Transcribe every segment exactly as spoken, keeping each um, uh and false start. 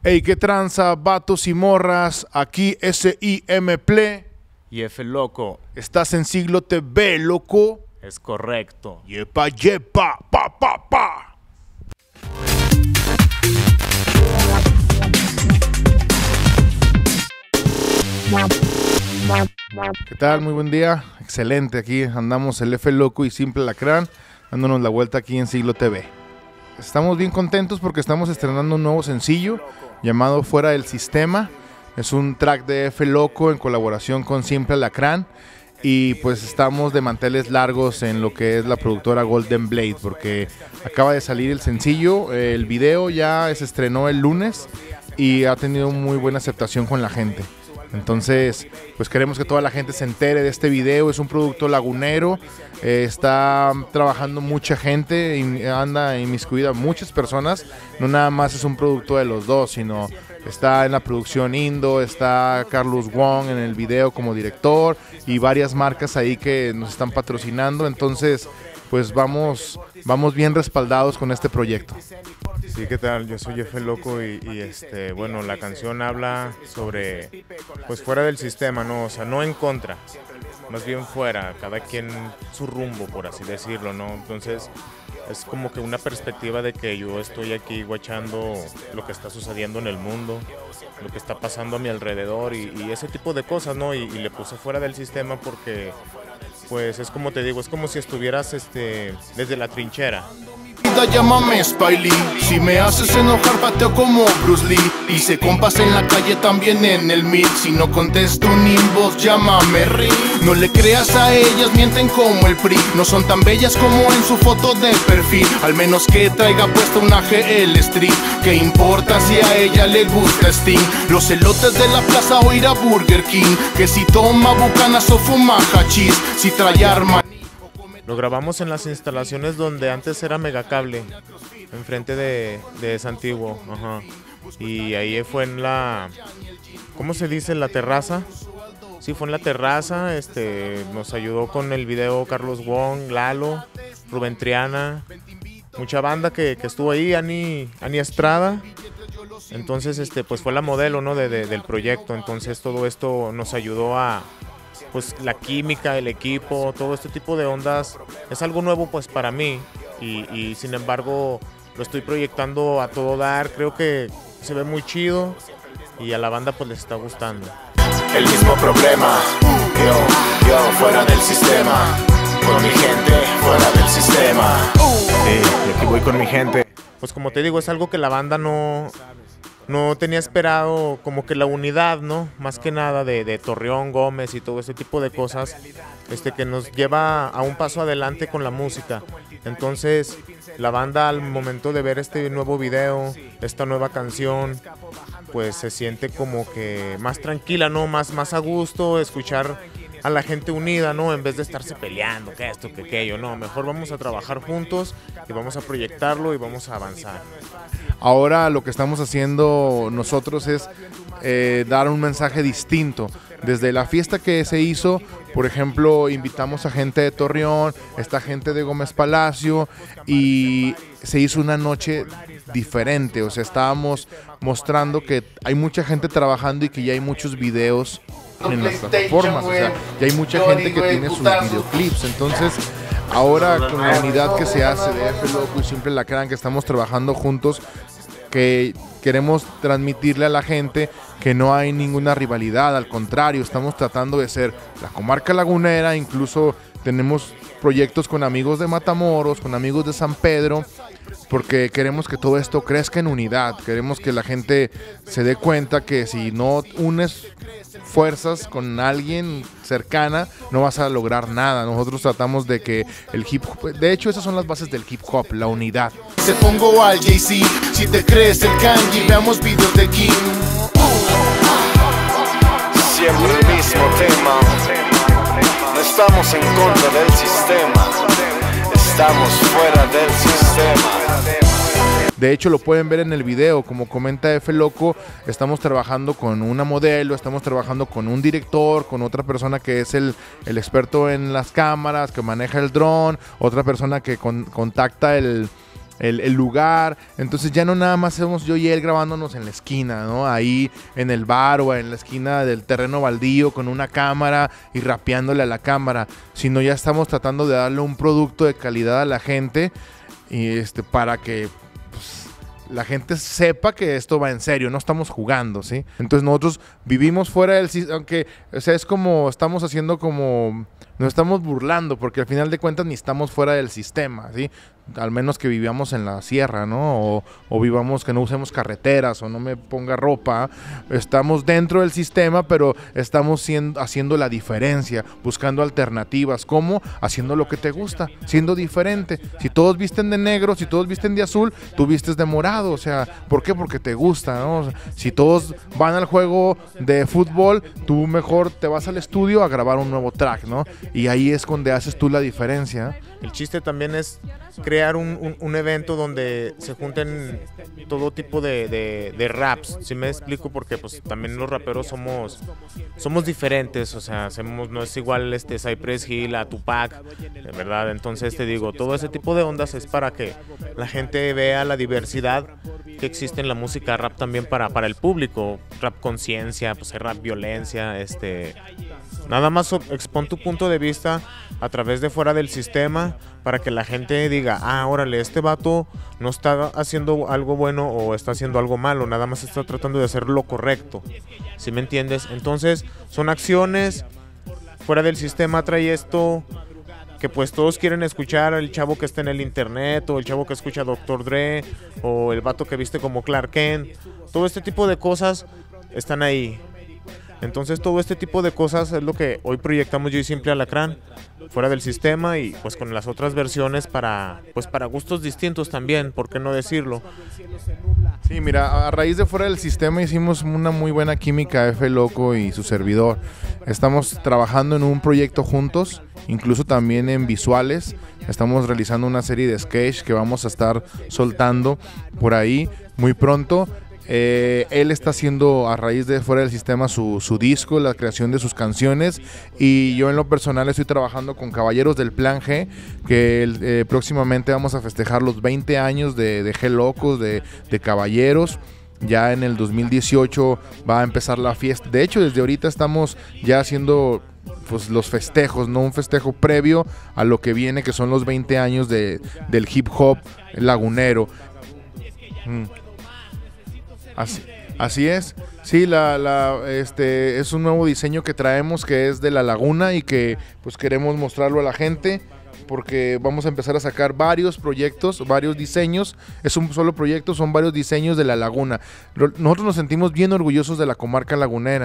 Ey, qué tranza, vatos y morras, aquí S I M Ple. Y F loco. Estás en Siglo T V, loco. Es correcto. Yepa, yepa, pa, pa, pa. ¿Qué tal? Muy buen día. Excelente, aquí andamos el F loco y Simple Alacrán, dándonos la vuelta aquí en Siglo T V. Estamos bien contentos porque estamos estrenando un nuevo sencillo llamado Fuera del Sistema. Es un track de F loco en colaboración con Simple Alacrán. Y pues estamos de manteles largos en lo que es la productora Golden Blade, porque acaba de salir el sencillo, el video ya se estrenó el lunes y ha tenido muy buena aceptación con la gente. Entonces, pues queremos que toda la gente se entere de este video. Es un producto lagunero, eh, está trabajando mucha gente, y anda inmiscuida muchas personas. No nada más es un producto de los dos, sino está en la producción Indo, está Carlos Wong en el video como director y varias marcas ahí que nos están patrocinando. Entonces, pues vamos, vamos bien respaldados con este proyecto. Sí, ¿qué tal? Yo soy F loco y, y este, bueno, la canción habla sobre, pues fuera del sistema, ¿no? O sea, no en contra, más bien fuera, cada quien su rumbo, por así decirlo, ¿no? Entonces, es como que una perspectiva de que yo estoy aquí guachando lo que está sucediendo en el mundo, lo que está pasando a mi alrededor y, y ese tipo de cosas, ¿no? Y, y le puse fuera del sistema porque, pues, es como te digo, es como si estuvieras este, desde la trinchera. Llámame Spiley, si me haces enojar pateo como Bruce Lee. Hice compas en la calle también en el mid. Si no contesto un inbox, llámame Rick. No le creas a ellas, mienten como el P R I. No son tan bellas como en su foto de perfil. Al menos que traiga puesta una G L Street. ¿Qué importa si a ella le gusta Sting? Los elotes de la plaza o ir a Burger King. Que si toma bucanas o fuma hachís. Si trae arma. Lo grabamos en las instalaciones donde antes era Megacable, enfrente de, de Santiguo, ajá. Y ahí fue en la, ¿cómo se dice? La terraza. Sí, fue en la terraza, este, nos ayudó con el video Carlos Wong, Lalo, Rubén Triana, mucha banda que, que estuvo ahí, Ani, Ani Estrada. Entonces, este, pues fue la modelo, ¿no? de, de, del proyecto, entonces todo esto nos ayudó a... pues la química, el equipo, todo este tipo de ondas es algo nuevo pues para mí y, y sin embargo lo estoy proyectando a todo dar, creo que se ve muy chido y a la banda pues les está gustando. El mismo problema, yo, yo fuera del sistema, con mi gente fuera del sistema. Sí, y aquí voy con mi gente. Pues como te digo, es algo que la banda no... no tenía esperado, como que la unidad, ¿no? Más que nada de, de Torreón, Gómez y todo ese tipo de cosas, este, que nos lleva a un paso adelante con la música. Entonces, la banda al momento de ver este nuevo video, esta nueva canción, pues se siente como que más tranquila, ¿no? Más, más a gusto, escuchar a la gente unida, ¿no? En vez de estarse peleando, que esto, que aquello, no. Mejor vamos a trabajar juntos y vamos a proyectarlo y vamos a avanzar. Ahora lo que estamos haciendo nosotros es eh, dar un mensaje distinto. Desde la fiesta que se hizo, por ejemplo, invitamos a gente de Torreón, esta gente de Gómez Palacio y se hizo una noche diferente. O sea, estábamos mostrando que hay mucha gente trabajando y que ya hay muchos videos en las plataformas. O sea, ya hay mucha gente que tiene sus videoclips. Entonces, ahora con la unidad que se hace de F loco y Simple Alacrán, que estamos trabajando juntos, que queremos transmitirle a la gente que no hay ninguna rivalidad, al contrario, estamos tratando de ser la comarca lagunera, incluso tenemos proyectos con amigos de Matamoros, con amigos de San Pedro, porque queremos que todo esto crezca en unidad, queremos que la gente se dé cuenta que si no unes fuerzas con alguien cercana, no vas a lograr nada. Nosotros tratamos de que el hip hop, de hecho esas son las bases del hip hop, la unidad. Se pongo al Jay-Z, si te crees el Kanye, veamos videos de Kim. Siempre el mismo tema, no estamos en contra del sistema, estamos fuera del sistema. De hecho lo pueden ver en el video, como comenta F loco, estamos trabajando con una modelo, estamos trabajando con un director, con otra persona que es el, el experto en las cámaras, que maneja el dron, otra persona que con, contacta el, el, el lugar. Entonces ya no nada más somos yo y él grabándonos en la esquina, ¿no? Ahí en el bar o en la esquina del terreno baldío con una cámara y rapeándole a la cámara, sino ya estamos tratando de darle un producto de calidad a la gente y este, para que pues, la gente sepa que esto va en serio, no estamos jugando, ¿sí? Entonces nosotros vivimos fuera del sistema, aunque, o sea, es como, estamos haciendo como, nos estamos burlando, porque al final de cuentas ni estamos fuera del sistema, ¿sí? Al menos que vivamos en la sierra, ¿no? O, o vivamos que no usemos carreteras o no me ponga ropa. Estamos dentro del sistema, pero estamos siendo, haciendo la diferencia, buscando alternativas. ¿Cómo? Haciendo lo que te gusta, siendo diferente. Si todos visten de negro, si todos visten de azul, tú vistes de morado. O sea, ¿por qué? Porque te gusta, ¿no? O sea, si todos van al juego de fútbol, tú mejor te vas al estudio a grabar un nuevo track, ¿no? Y ahí es donde haces tú la diferencia. El chiste también es crear un, un, un evento donde se junten todo tipo de, de, de raps, ¿sí me explico? Porque pues también los raperos somos somos diferentes, o sea, hacemos, no es igual este Cypress Hill a Tupac, de verdad. Entonces te digo, todo ese tipo de ondas es para que la gente vea la diversidad que existe en la música rap también para, para el público, rap conciencia, pues rap violencia, este... Nada más expon tu punto de vista a través de fuera del sistema para que la gente diga, ah, órale, este vato no está haciendo algo bueno o está haciendo algo malo, nada más está tratando de hacer lo correcto, ¿sí me entiendes? Entonces son acciones, fuera del sistema trae esto que pues todos quieren escuchar, el chavo que está en el internet o el chavo que escucha a doctor Dre o el vato que viste como Clark Kent, todo este tipo de cosas están ahí. Entonces todo este tipo de cosas es lo que hoy proyectamos yo y Simple Alacrán, fuera del sistema y pues con las otras versiones para, pues para gustos distintos también, ¿por qué no decirlo? Sí, mira, a raíz de fuera del sistema hicimos una muy buena química F Loco y su servidor. Estamos trabajando en un proyecto juntos, incluso también en visuales. Estamos realizando una serie de sketch que vamos a estar soltando por ahí muy pronto. Eh, él está haciendo a raíz de fuera del sistema su, su disco, la creación de sus canciones, y yo en lo personal estoy trabajando con Caballeros del Plan G, que eh, próximamente vamos a festejar los veinte años de, de G Locos, de, de Caballeros. Ya en el dos mil dieciocho va a empezar la fiesta. De hecho, desde ahorita estamos ya haciendo pues los festejos, ¿no? Un festejo previo a lo que viene, que son los veinte años de, del hip hop lagunero. Mm. Así, así es, sí, la, la, este, es un nuevo diseño que traemos que es de la laguna y que pues queremos mostrarlo a la gente porque vamos a empezar a sacar varios proyectos, varios diseños. Es un solo proyecto, son varios diseños de la laguna. Nosotros nos sentimos bien orgullosos de la comarca lagunera.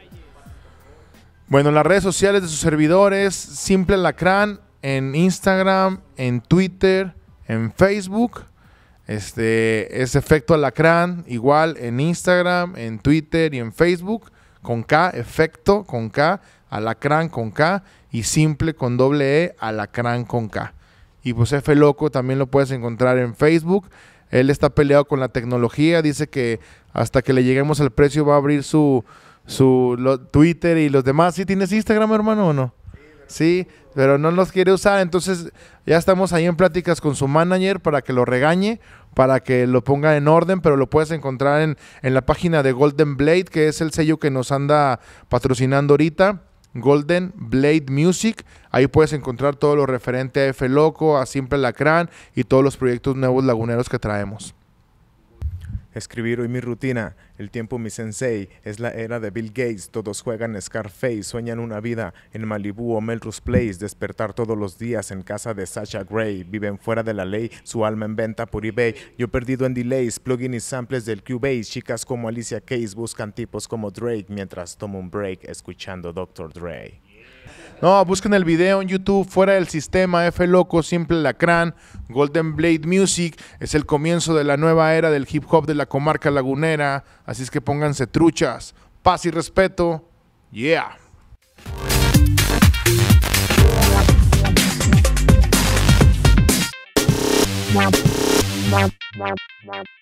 Bueno, las redes sociales de sus servidores, Simple Alacrán, en Instagram, en Twitter, en Facebook. Este es Efecto Alacrán, igual en Instagram, en Twitter y en Facebook, con K, Efecto con K, Alacrán con K y Simple con doble E, Alacrán con K. Y pues F Loco también lo puedes encontrar en Facebook. Él está peleado con la tecnología, dice que hasta que le lleguemos al precio va a abrir su, su lo, Twitter y los demás. ¿Sí tienes Instagram, hermano, o no? Sí, pero no los quiere usar, entonces ya estamos ahí en pláticas con su manager para que lo regañe, para que lo ponga en orden, pero lo puedes encontrar en, en la página de Golden Blade, que es el sello que nos anda patrocinando ahorita, Golden Blade Music. Ahí puedes encontrar todo lo referente a F Loco, a Simple Alacrán y todos los proyectos nuevos laguneros que traemos. Escribir hoy mi rutina, el tiempo mi sensei, es la era de Bill Gates, todos juegan Scarface, sueñan una vida en Malibu o Melrose Place, despertar todos los días en casa de Sasha Grey, viven fuera de la ley, su alma en venta por eBay, yo perdido en delays, plugin y samples del Cubase, chicas como Alicia Keys buscan tipos como Drake, mientras tomo un break escuchando doctor Dre. No, busquen el video en YouTube, fuera del sistema, F Loco, Simple Alacrán, Golden Blade Music. Es el comienzo de la nueva era del hip hop de la comarca lagunera. Así es que pónganse truchas. Paz y respeto. Yeah. Wow, wow, wow, wow.